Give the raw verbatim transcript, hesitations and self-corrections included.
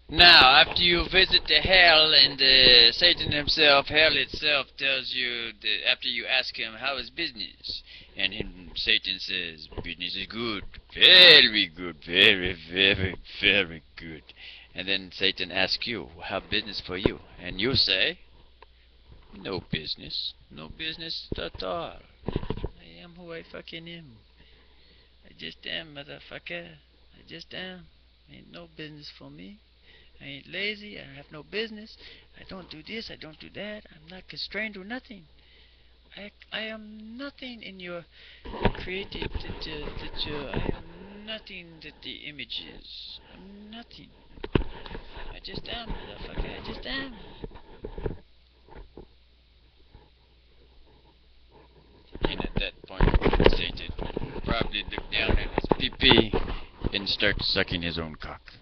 Now, after you visit the hell and uh, Satan himself, hell itself tells you that after you ask him how is business, and him, Satan says business is good, very good, very, very, very good. And then Satan asks you how business for you, and you say no business, no business at all. I am who I fucking am. I just am, motherfucker. I just am. Ain't no business for me. I ain't lazy, I have no business, I don't do this, I don't do that, I'm not constrained to nothing. I, I am nothing in your created, that, uh, that, uh, I am nothing that the image is. I'm nothing. I just am, motherfucker, I just am. And at that point, Satan will probably look down at his pee-pee and start sucking his own cock.